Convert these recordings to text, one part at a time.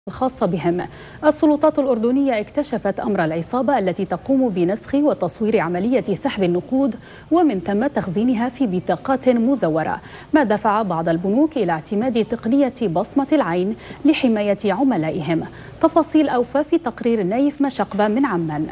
الخاصة بهم. السلطات الأردنية اكتشفت أمر العصابة التي تقوم بنسخ وتصوير عملية سحب النقود ومن ثم تخزينها في بطاقات مزورة، ما دفع بعض البنوك إلى اعتماد تقنية بصمة العين لحماية عملائهم. تفاصيل أوفى في تقرير نايف مشقبة من عمان.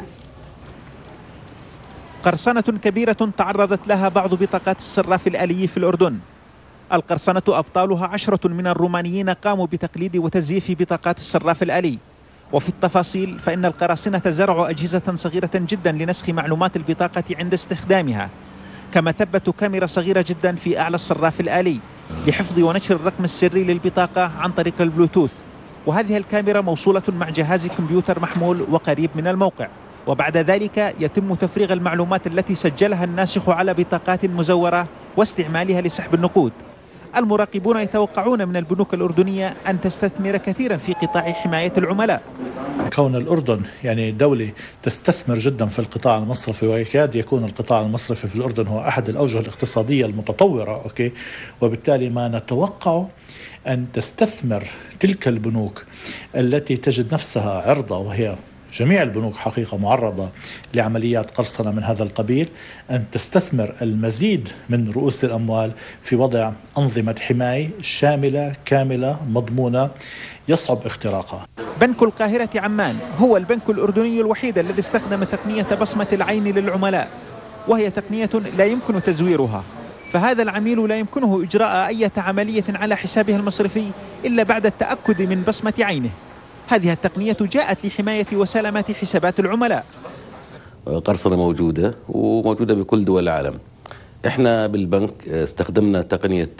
قرصنة كبيرة تعرضت لها بعض بطاقات الصراف الآلي في الأردن. القرصنة أبطالها 10 من الرومانيين قاموا بتقليد وتزييف بطاقات الصراف الآلي. وفي التفاصيل فإن القراصنة زرعوا أجهزة صغيرة جدا لنسخ معلومات البطاقة عند استخدامها، كما ثبتوا كاميرا صغيرة جدا في أعلى الصراف الآلي لحفظ ونشر الرقم السري للبطاقة عن طريق البلوتوث، وهذه الكاميرا موصولة مع جهاز كمبيوتر محمول وقريب من الموقع. وبعد ذلك يتم تفريغ المعلومات التي سجلها الناسخ على بطاقات مزورة واستعمالها لسحب النقود. المراقبون يتوقعون من البنوك الأردنية أن تستثمر كثيرا في قطاع حماية العملاء. كون الأردن دولة تستثمر جدا في القطاع المصرفي، ويكاد يكون القطاع المصرفي في الأردن هو أحد الأوجه الاقتصادية المتطورة، وبالتالي ما نتوقع أن تستثمر تلك البنوك التي تجد نفسها عرضة، وهي جميع البنوك حقيقة معرضة لعمليات قرصنة من هذا القبيل، أن تستثمر المزيد من رؤوس الأموال في وضع أنظمة حماية شاملة كاملة مضمونة يصعب اختراقها. بنك القاهرة عمان هو البنك الأردني الوحيد الذي استخدم تقنية بصمة العين للعملاء، وهي تقنية لا يمكن تزويرها، فهذا العميل لا يمكنه إجراء أي عملية على حسابه المصرفي إلا بعد التأكد من بصمة عينه. هذه التقنية جاءت لحماية وسلامة حسابات العملاء. قرصنة موجودة وموجودة بكل دول العالم. احنا بالبنك استخدمنا تقنية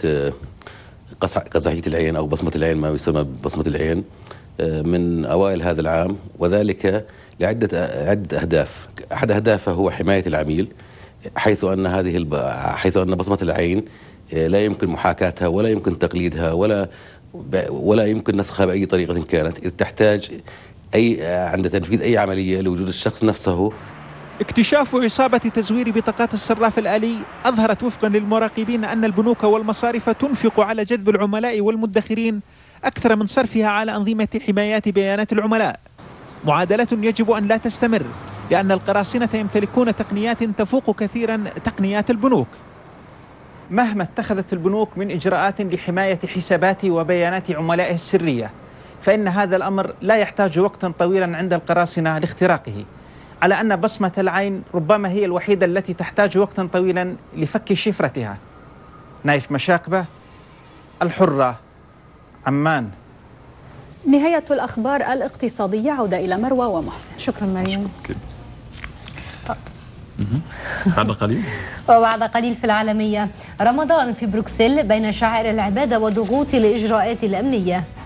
قزحية العين أو بصمة العين، ما يسمى بصمة العين، من أوائل هذا العام، وذلك لعدة أهداف. أحد أهدافه هو حماية العميل، حيث أن بصمة العين لا يمكن محاكاتها ولا يمكن تقليدها ولا يمكن نسخها بأي طريقة كانت، إذ تحتاج عند تنفيذ أي عملية لوجود الشخص نفسه. اكتشاف عصابة تزوير بطاقات الصراف الآلي أظهرت وفقا للمراقبين أن البنوك والمصارف تنفق على جذب العملاء والمدخرين أكثر من صرفها على أنظمة حمايات بيانات العملاء، معادلة يجب أن لا تستمر، لأن القراصنة يمتلكون تقنيات تفوق كثيرا تقنيات البنوك. مهما اتخذت البنوك من إجراءات لحماية حسابات وبيانات عملائه السرية، فإن هذا الأمر لا يحتاج وقتا طويلا عند القراصنة لاختراقه، على أن بصمة العين ربما هي الوحيدة التي تحتاج وقتا طويلا لفك شفرتها. نايف مشاقبة، الحرة، عمان. نهاية الأخبار الاقتصادية، عودة إلى مروى ومحسن. شكرا مريم. بعد قليل وبعد قليل في العالمية، رمضان في بروكسل بين شعائر العبادة وضغوط الإجراءات الأمنية.